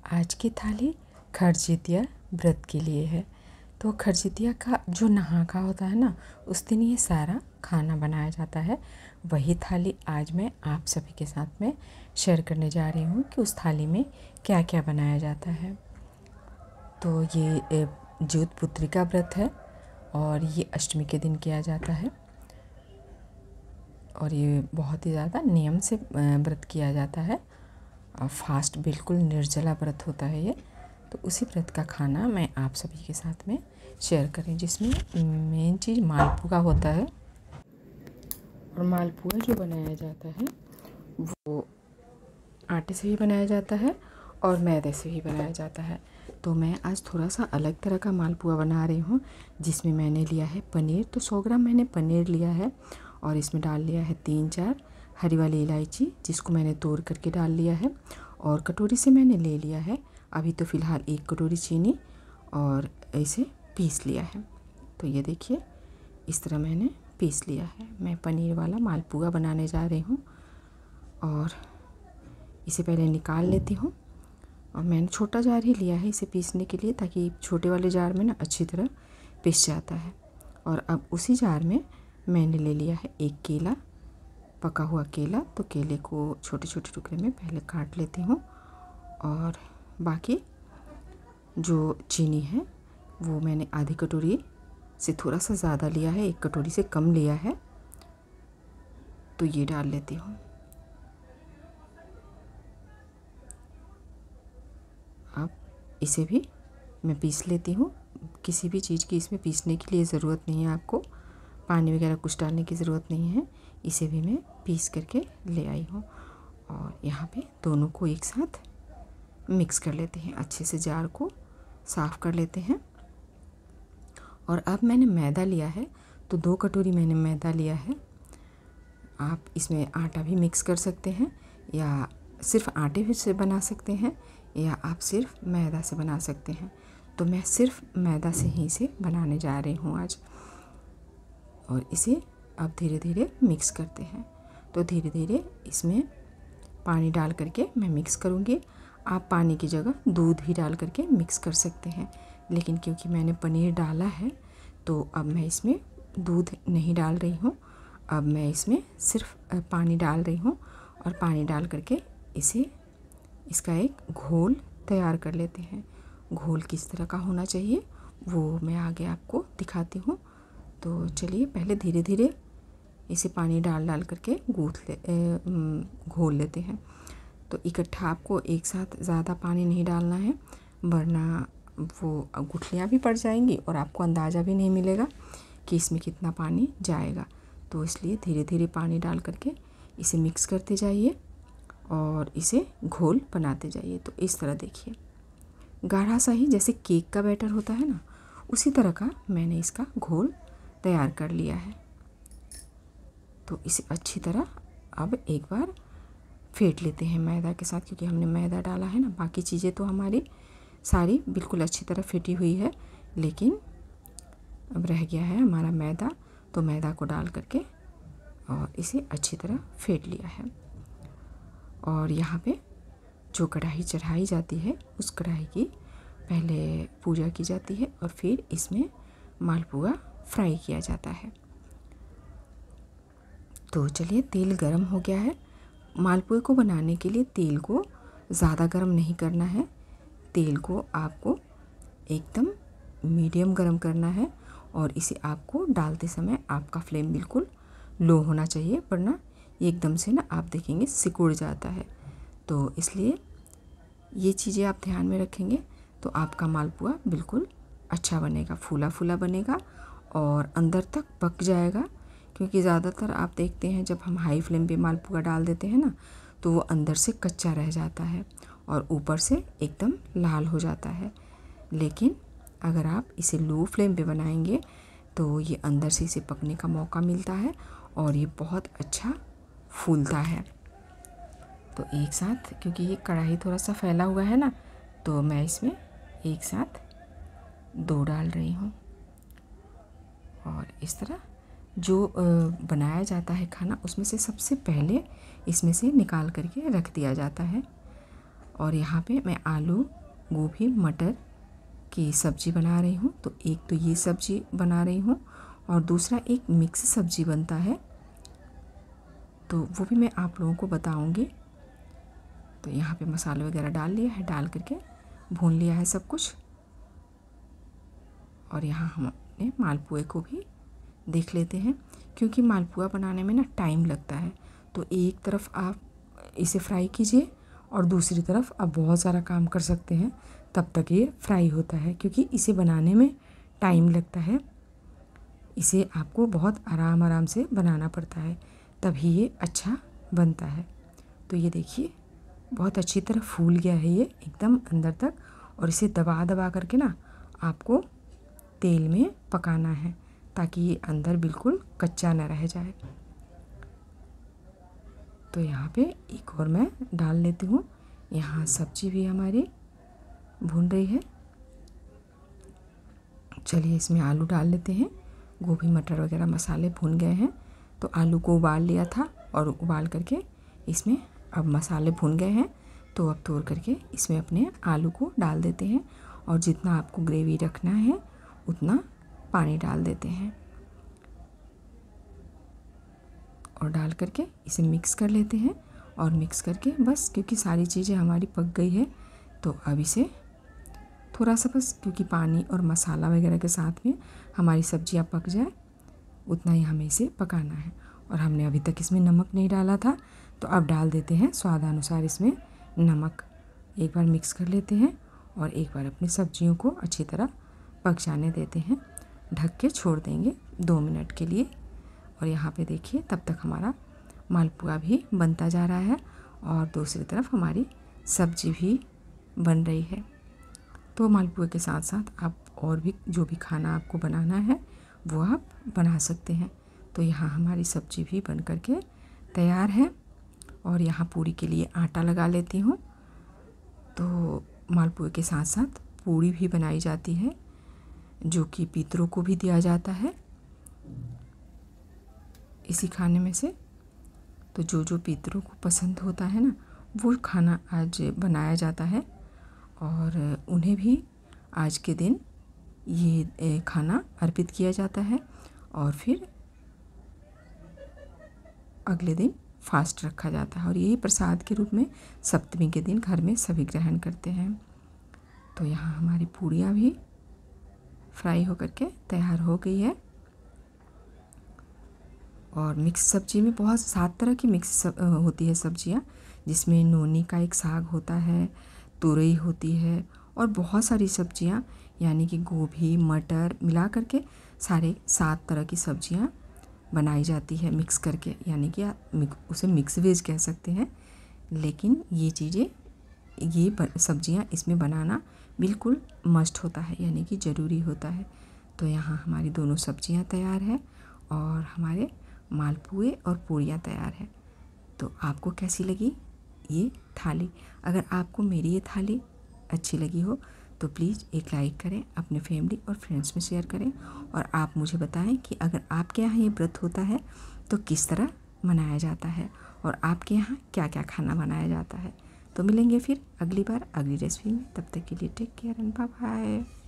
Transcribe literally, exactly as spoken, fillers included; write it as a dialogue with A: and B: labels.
A: आज की थाली खरजितिया व्रत के लिए है। तो खरजितिया का जो नहाका होता है ना, उस दिन ये सारा खाना बनाया जाता है। वही थाली आज मैं आप सभी के साथ में शेयर करने जा रही हूँ कि उस थाली में क्या क्या बनाया जाता है। तो ये जोत पुत्री का व्रत है और ये अष्टमी के दिन किया जाता है और ये बहुत ही ज़्यादा नियम से व्रत किया जाता है। फास्ट बिल्कुल निर्जला व्रत होता है ये। तो उसी व्रत का खाना मैं आप सभी के साथ में शेयर करें, जिसमें मेन चीज़ मालपुआ होता है। और मालपुआ जो बनाया जाता है वो आटे से भी बनाया जाता है और मैदे से भी बनाया जाता है। तो मैं आज थोड़ा सा अलग तरह का मालपुआ बना रही हूँ, जिसमें मैंने लिया है पनीर। तो सौ ग्राम मैंने पनीर लिया है और इसमें डाल लिया है तीन चार हरी वाली इलायची, जिसको मैंने तोड़ करके डाल लिया है। और कटोरी से मैंने ले लिया है अभी तो फ़िलहाल एक कटोरी चीनी और इसे पीस लिया है। तो ये देखिए इस तरह मैंने पीस लिया है। मैं पनीर वाला मालपुआ बनाने जा रही हूँ और इसे पहले निकाल लेती हूँ। और मैंने छोटा जार ही लिया है इसे पीसने के लिए, ताकि छोटे वाले जार में ना अच्छी तरह पिस जाता है। और अब उसी जार में मैंने ले लिया है एक केला, पका हुआ केला। तो केले को छोटे छोटे टुकड़े में पहले काट लेती हूँ और बाकी जो चीनी है वो मैंने आधी कटोरी से थोड़ा सा ज़्यादा लिया है, एक कटोरी से कम लिया है, तो ये डाल लेती हूँ। अब इसे भी मैं पीस लेती हूँ। किसी भी चीज़ की इसमें पीसने के लिए ज़रूरत नहीं है, आपको पानी वगैरह कुछ डालने की ज़रूरत नहीं है। इसे भी मैं पीस करके ले आई हूँ और यहाँ पे दोनों को एक साथ मिक्स कर लेते हैं। अच्छे से जार को साफ़ कर लेते हैं। और अब मैंने मैदा लिया है, तो दो कटोरी मैंने मैदा लिया है। आप इसमें आटा भी मिक्स कर सकते हैं या सिर्फ आटे से बना सकते हैं या आप सिर्फ मैदा से बना सकते हैं। तो मैं सिर्फ मैदा से ही इसे बनाने जा रही हूँ आज। और इसे अब धीरे धीरे मिक्स करते हैं। तो धीरे धीरे इसमें पानी डाल करके मैं मिक्स करूँगी। आप पानी की जगह दूध भी डाल करके मिक्स कर सकते हैं, लेकिन क्योंकि मैंने पनीर डाला है तो अब मैं इसमें दूध नहीं डाल रही हूँ। अब मैं इसमें सिर्फ पानी डाल रही हूँ और पानी डाल करके इसे इसका एक घोल तैयार कर लेते हैं। घोल किस तरह का होना चाहिए वो मैं आगे आपको दिखाती हूँ। तो चलिए पहले धीरे धीरे इसे पानी डाल डाल करके गूँथ ले घोल लेते हैं। तो इकट्ठा आपको एक साथ ज़्यादा पानी नहीं डालना है, वरना वो गुठलियाँ भी पड़ जाएंगी और आपको अंदाज़ा भी नहीं मिलेगा कि इसमें कितना पानी जाएगा। तो इसलिए धीरे धीरे पानी डाल करके इसे मिक्स करते जाइए और इसे घोल बनाते जाइए। तो इस तरह देखिए गाढ़ा सा ही, जैसे केक का बैटर होता है ना, उसी तरह का मैंने इसका घोल तैयार कर लिया है। तो इसे अच्छी तरह अब एक बार फेंट लेते हैं मैदा के साथ, क्योंकि हमने मैदा डाला है ना। बाकी चीज़ें तो हमारी सारी बिल्कुल अच्छी तरह फेंटी हुई है, लेकिन अब रह गया है हमारा मैदा। तो मैदा को डाल करके और इसे अच्छी तरह फेंट लिया है। और यहाँ पे जो कढ़ाई चढ़ाई जाती है उस कढ़ाई की पहले पूजा की जाती है और फिर इसमें मालपुआ फ्राई किया जाता है। तो चलिए तेल गरम हो गया है। मालपुए को बनाने के लिए तेल को ज़्यादा गरम नहीं करना है। तेल को आपको एकदम मीडियम गरम करना है और इसे आपको डालते समय आपका फ्लेम बिल्कुल लो होना चाहिए, वरना एकदम से ना आप देखेंगे सिकुड़ जाता है। तो इसलिए ये चीज़ें आप ध्यान में रखेंगे तो आपका मालपुआ बिल्कुल अच्छा बनेगा, फूला फूला बनेगा और अंदर तक पक जाएगा। क्योंकि ज़्यादातर आप देखते हैं जब हम हाई फ्लेम पे मालपुआ डाल देते हैं ना, तो वो अंदर से कच्चा रह जाता है और ऊपर से एकदम लाल हो जाता है। लेकिन अगर आप इसे लो फ्लेम पे बनाएंगे तो ये अंदर से इसे पकने का मौका मिलता है और ये बहुत अच्छा फूलता है। तो एक साथ, क्योंकि ये कढ़ाई थोड़ा सा फैला हुआ है ना, तो मैं इसमें एक साथ दो डाल रही हूँ। और इस तरह जो बनाया जाता है खाना, उसमें से सबसे पहले इसमें से निकाल करके रख दिया जाता है। और यहाँ पे मैं आलू गोभी मटर की सब्ज़ी बना रही हूँ। तो एक तो ये सब्ज़ी बना रही हूँ और दूसरा एक मिक्स सब्ज़ी बनता है, तो वो भी मैं आप लोगों को बताऊँगी। तो यहाँ पे मसाले वगैरह डाल लिया है, डाल करके भून लिया है सब कुछ। और यहाँ हमने मालपुए को भी देख लेते हैं, क्योंकि मालपुआ बनाने में ना टाइम लगता है। तो एक तरफ आप इसे फ्राई कीजिए और दूसरी तरफ आप बहुत सारा काम कर सकते हैं, तब तक ये फ्राई होता है, क्योंकि इसे बनाने में टाइम लगता है। इसे आपको बहुत आराम आराम से बनाना पड़ता है, तभी ये अच्छा बनता है। तो ये देखिए बहुत अच्छी तरह फूल गया है ये एकदम अंदर तक, और इसे दबा दबा करके ना आपको तेल में पकाना है, ताकि ये अंदर बिल्कुल कच्चा न रह जाए। तो यहाँ पे एक और मैं डाल लेती हूँ। यहाँ सब्जी भी हमारी भून रही है। चलिए इसमें आलू डाल लेते हैं। गोभी मटर वगैरह मसाले भून गए हैं, तो आलू को उबाल लिया था और उबाल करके इसमें अब मसाले भून गए हैं, तो अब तोड़ करके इसमें अपने आलू को डाल देते हैं और जितना आपको ग्रेवी रखना है उतना पानी डाल देते हैं और डाल करके इसे मिक्स कर लेते हैं। और मिक्स करके बस, क्योंकि सारी चीज़ें हमारी पक गई है, तो अब इसे थोड़ा सा बस, क्योंकि पानी और मसाला वगैरह के साथ में हमारी सब्जियां पक जाए उतना ही हमें इसे पकाना है। और हमने अभी तक इसमें नमक नहीं डाला था, तो अब डाल देते हैं स्वादानुसार इसमें नमक। एक बार मिक्स कर लेते हैं और एक बार अपनी सब्जियों को अच्छी तरह पक जाने देते हैं। ढक के छोड़ देंगे दो मिनट के लिए। और यहाँ पे देखिए तब तक हमारा मालपुआ भी बनता जा रहा है और दूसरी तरफ हमारी सब्जी भी बन रही है। तो मालपुए के साथ साथ आप और भी जो भी खाना आपको बनाना है वो आप बना सकते हैं। तो यहाँ हमारी सब्जी भी बन करके तैयार है और यहाँ पूरी के लिए आटा लगा लेती हूँ। तो मालपुए के साथ साथ पूरी भी बनाई जाती है, जो कि पितरों को भी दिया जाता है इसी खाने में से। तो जो जो पितरों को पसंद होता है ना, वो खाना आज बनाया जाता है और उन्हें भी आज के दिन ये खाना अर्पित किया जाता है और फिर अगले दिन फास्ट रखा जाता है और यही प्रसाद के रूप में सप्तमी के दिन घर में सभी ग्रहण करते हैं। तो यहाँ हमारी पूड़ियाँ भी फ्राई होकर के तैयार हो गई है। और मिक्स सब्जी में बहुत सात तरह की मिक्स सब, होती है सब्जियाँ, जिसमें नोनी का एक साग होता है, तुरई होती है और बहुत सारी सब्जियाँ, यानी कि गोभी मटर मिला करके सारे सात तरह की सब्जियाँ बनाई जाती है मिक्स करके, यानी कि आप उसे मिक्स वेज कह सकते हैं। लेकिन ये चीज़ें ये सब्जियाँ इसमें बनाना बिल्कुल मस्ट होता है, यानी कि ज़रूरी होता है। तो यहाँ हमारी दोनों सब्जियाँ तैयार है और हमारे मालपुए और पूड़ियाँ तैयार है। तो आपको कैसी लगी ये थाली? अगर आपको मेरी ये थाली अच्छी लगी हो तो प्लीज़ एक लाइक करें, अपने फैमिली और फ्रेंड्स में शेयर करें और आप मुझे बताएं कि अगर आपके यहाँ ये व्रत होता है तो किस तरह मनाया जाता है और आपके यहाँ क्या क्या खाना बनाया जाता है। तो मिलेंगे फिर अगली बार अगली रेसिपी में, तब तक के लिए take care and bye bye.